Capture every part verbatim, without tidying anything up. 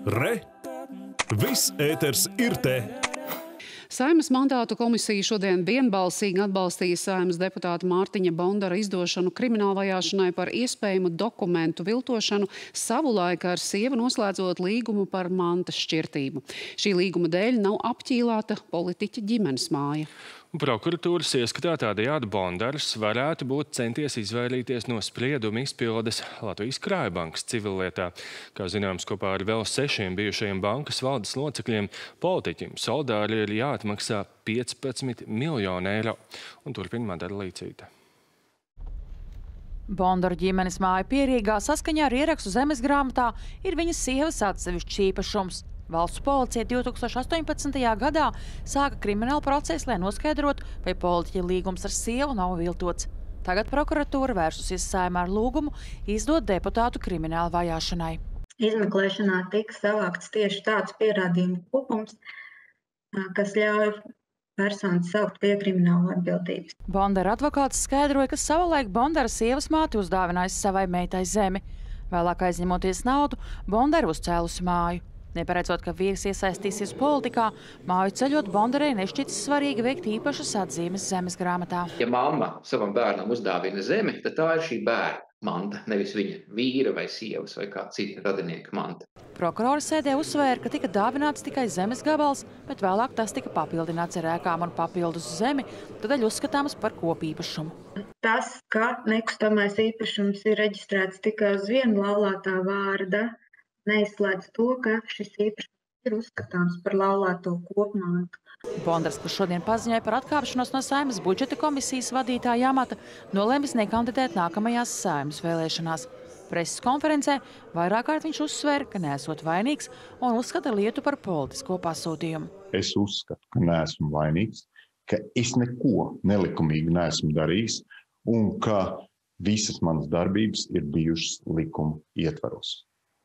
Re! Viss ēters ir te! Saeimas mandātu komisija šodien vienbalsīgi atbalstīja Saeimas deputāta Mārtiņa Bondara izdošanu kriminālvajāšanai par iespējamu dokumentu viltošanu savulaik ar sievu noslēdzot līgumu par mantas šķirtību. Šī līguma dēļ nav apķīlāta politiķa ģimenes māja. Prokuratūras ieskatā tādējādi Bondars varētu būt centies izvairīties no sprieduma izpildes Latvijas Krājbankas civillietā. Kā zināms, kopā ar vēl sešiem bijušajiem bankas valdes locekļiem politiķim soldāri ir jāatmaksā piecpadsmit miljoni eiro. Un turpina Madara Līcīte. Bondara ģimenes māja Pierīgā saskaņā ar ierakstu zemesgrāmatā ir viņas sievas atsevišķs īpašums. Valsts policija divi tūkstoši astoņpadsmitajā gadā sāka kriminālu procesu, lai noskaidrotu, vai politiķa līgums ar sievu nav viltots. Tagad prokuratūra vērsusies Saeimā ar lūgumu izdot deputātu kriminālu vajāšanai. Izmeklēšanā tika savākts tieši tāds pierādījumu kopums, kas ļauj personu saukt pie krimināla atbildības. Bondara advokāts skaidroja, ka savulaik Bondara sievas māte uzdāvinājis savai meitai zemi. Vēlāk aizņemoties naudu, Bondara uzcēlusi māju. Neparedzot, ka vīrs iesaistīsies politikā, māju ceļot Bondarai nešķitis svarīgi veikt īpašas atzīmes zemes grāmatā. Ja mamma savam bērnam uzdāvina zemi, tad tā ir šī bērna manta, nevis viņa vīra vai sievas vai kā cita radinieka manta. Prokurori sēdē uzsvēra, ka tika dāvināts tikai zemes gabals, bet vēlāk tas tika papildināts ar ēkām un papildus zemi, tādēļ uzskatāms par kopīpašumu. Tas, ka nekustamais īpašums ir reģistrēts tikai uz vienu laulātā vārda, neizslēdz to, ka šis īpašums ir uzskatāms par laulāto kopmantu. Bondars, kurš šodien paziņoja par atkāpšanos no Saeimas budžeta komisijas vadītāja amata, nolēmis nekandidēt nākamajās Saeimas vēlēšanās. Preses konferencē vairāk kārt viņš uzsvēra, ka neesot vainīgs un uzskata lietu par politisko pasūtījumu. Es uzskatu, ka neesmu vainīgs, ka es neko nelikumīgi neesmu darījis un ka visas manas darbības ir bijušas likuma ietvaros.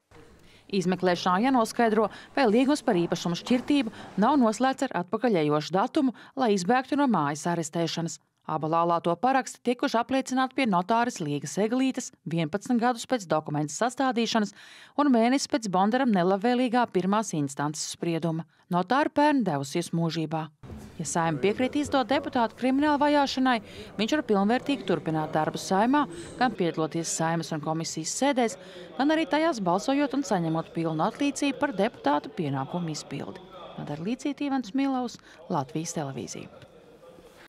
Izmeklēšanā jānoskaidro, vai līgums par īpašumu šķirtību nav noslēgts ar atpakaļejošu datumu, lai izbēgtu no mājas arestēšanas. Aba laulāto paraksti tikuši apliecināti pie notāres Līgas Eglītes vienpadsmit gadus pēc dokumentu sastādīšanas un mēnesi pēc Bondaram nelabvēlīgā pirmās instances sprieduma. Notāra pērn devusies mūžībā. Ja Saeima piekrīt izdot deputātu kriminālu vajāšanai, viņš var pilnvērtīgi turpināt darbu Saeimā, gan piedaloties Saeimas un komisijas sēdēs, gan arī tajās balsojot un saņemot pilnu atlīdzību par deputātu pienākumu izpildi. Madara Līcīte, Ivans Milaus, Latvijas televīzija.